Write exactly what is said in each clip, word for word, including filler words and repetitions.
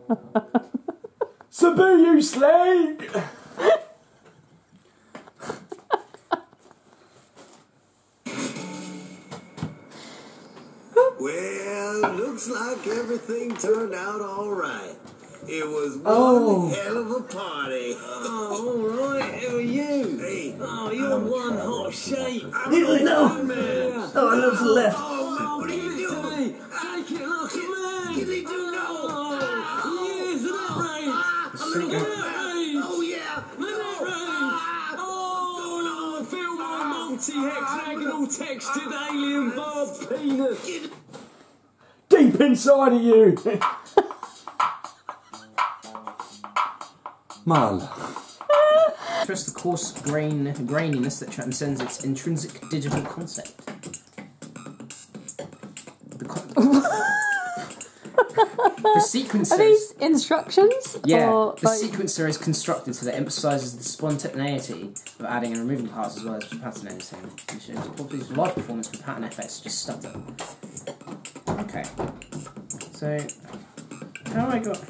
Saboo, you slag! Well, looks like everything turned out all right. It was one Oh. hell of a party. Oh, all right. How are you? Hey. Oh, you're one hot shape. I know. Man. Oh, I looked to the left. Oh, what are you doing? Take it like a man. Give me two no. Oh, yes, look at that rain. Look Look at that rain. Oh, yeah. Look at that rain. Oh, feel my multi-hexagonal textured alien barb penis. Deep inside of you! MARLA. Trust the coarse grain graininess that transcends its intrinsic digital concept. The, con the sequencer. Are these instructions? Yeah, or, the like... sequencer is constructed so that it emphasises the spontaneity of adding and removing parts as well as pattern editing. Which shows the properties of live performance with pattern effects just stutter. Okay. So, how have I got...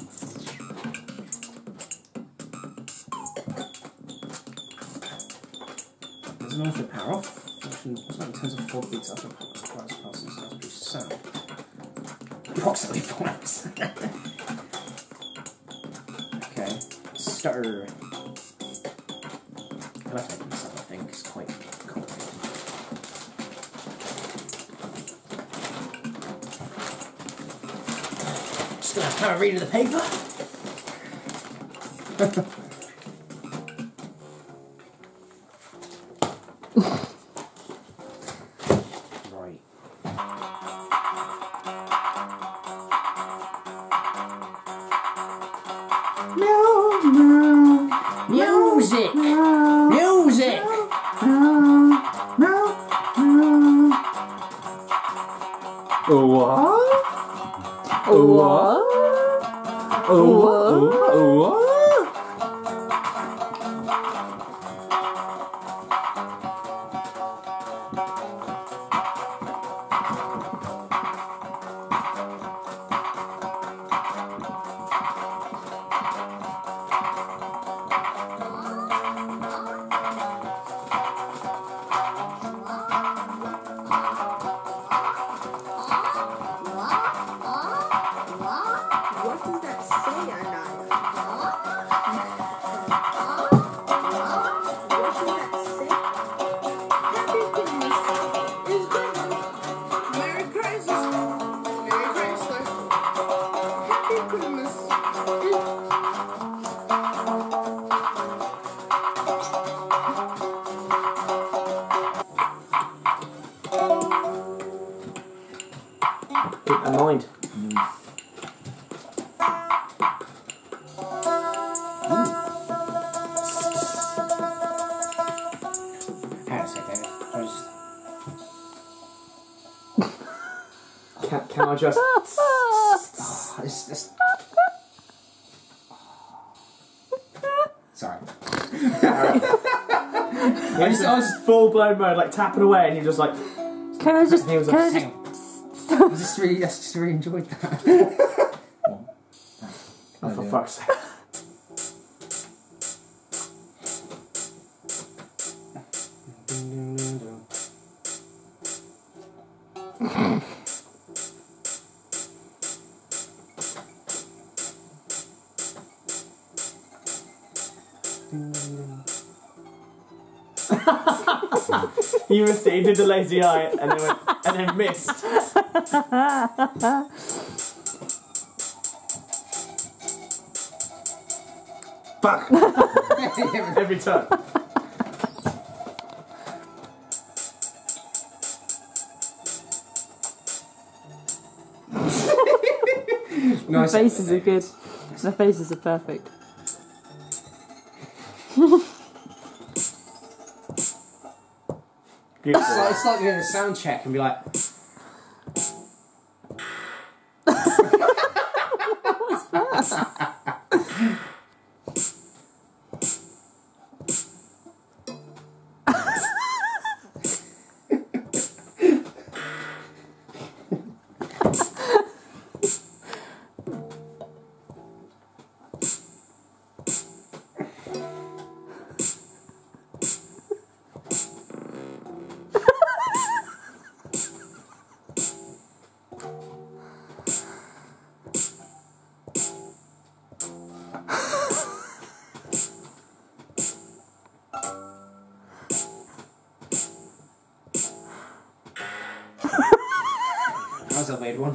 There's an auto power off, function in terms of four beats after parts passing sounds pretty sound. Approximately four hours. Okay, stutter. I like to open this up, I think, it's quite complicated. Just gonna have a read of the paper. Right. Music! Music! What? What? Oh, oh, what? What does that say, Anaya? What does that say? Happy Christmas is good. Merry Christmas. Merry Christmas. Happy Christmas is... Keep in mind. Hang on a second. I was... Can, can I just... Oh, it's just... Sorry. I was, I was full blown mode, like tapping away, and you're just like... Can I just... He was Can I like, just... Hang on. I just really, I just really enjoyed that. Oh, for fuck's sake. You missed it, you did the lazy eye, and then went, and then missed. Fuck! Every time. The faces are good. The faces are perfect. It's like, it's like doing a sound check and be like... What's that?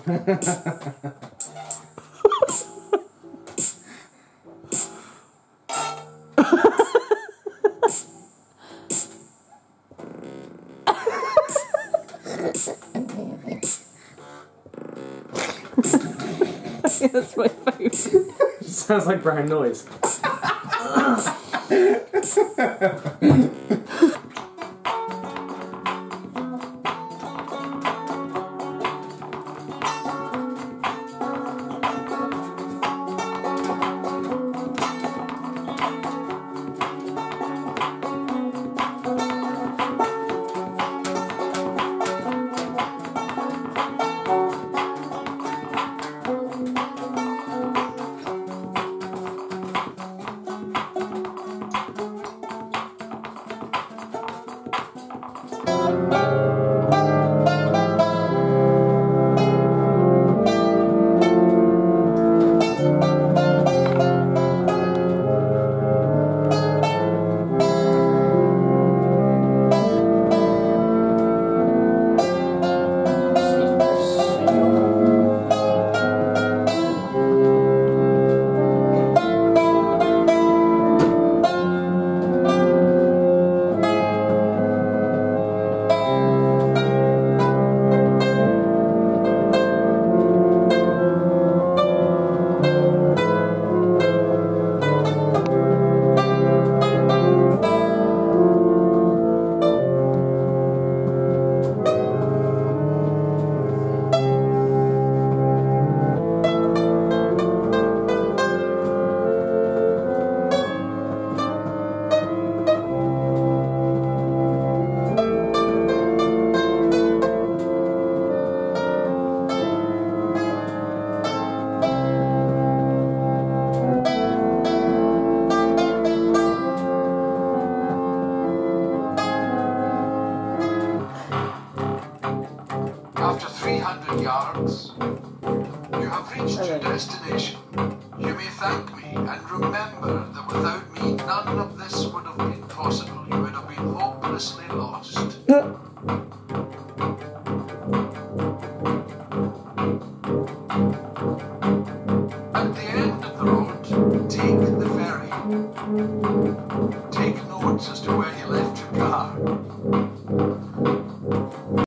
That's my favourite. Sounds like brown noise. After three hundred yards, you have reached your destination. You may thank me and remember that without me none of this would have been possible. You would have been hopelessly lost. At the end of the road, take the ferry. Take notes as to where you left your car.